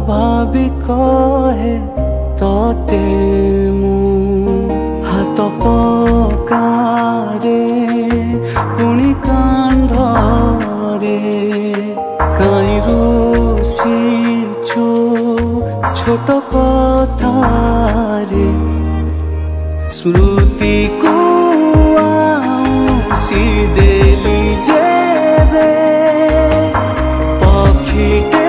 भाभी कहे तोते मु हाथ पकारे पुणी कांधरे काई रुसीछु छोट कथारे स्मृति को आउसी देली जेबे पक्षीटे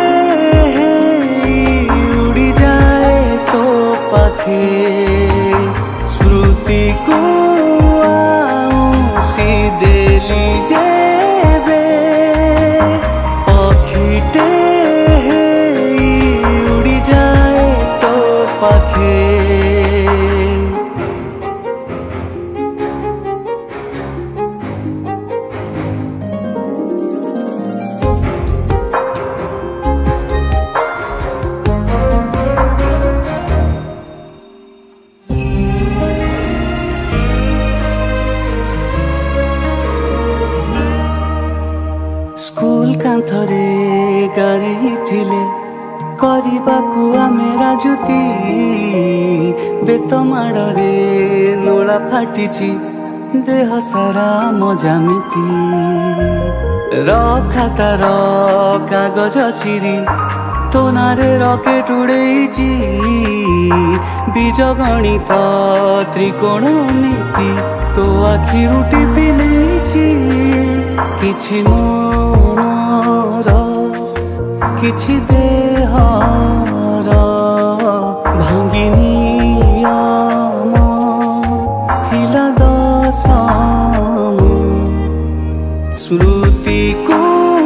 उड़ी जाए तो पाखे स्मृति को आउसी देली जेबे पक्षीटे उड़ी जाए तो पाखे। स्कूल कांथरे गारी थिले करबाकू आमे राजुती बेत माड़े नोला फाटिची देह सारा मजामिती रखातार कागज चिरी तो नारे रकेट उड़ेची बीज गणित त्रिकोणमिति तो आखिरु टिपि नेची किछि मोर किछि देहर भांगी नियम थिला दशम स्मृति को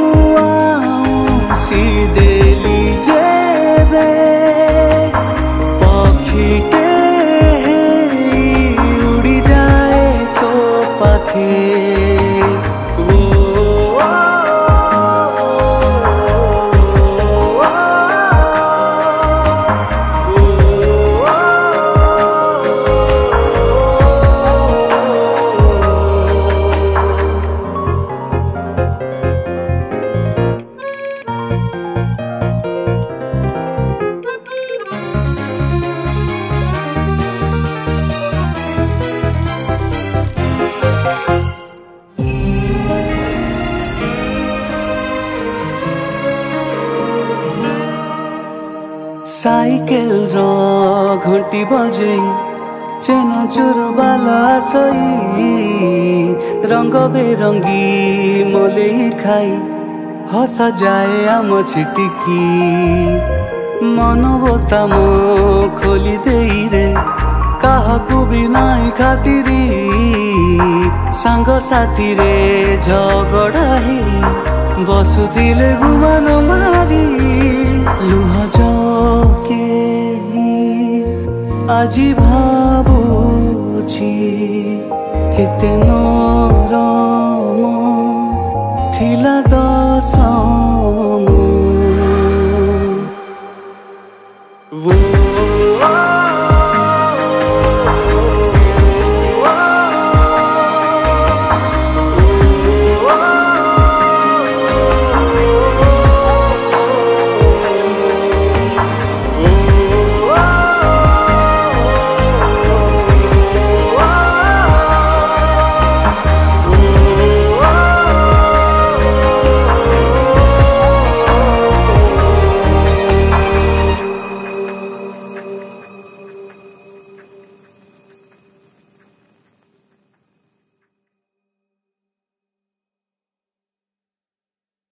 आउसी देली जेबे पक्षीटे उड़ी जाए तो पाखे साइकेल रो घंटी बजे चेन चोर बाला सई रंग बेरंगी मलई खाई हस जाए आम छिटिकी मन बोताम खोली देई रे काहाकू भी नाई खातिरी सांग साथी रे झगड़ा ही बसुथिले गुमान मारी लुह के আজি ভাবুছি কেতে নরম থিলা দশম।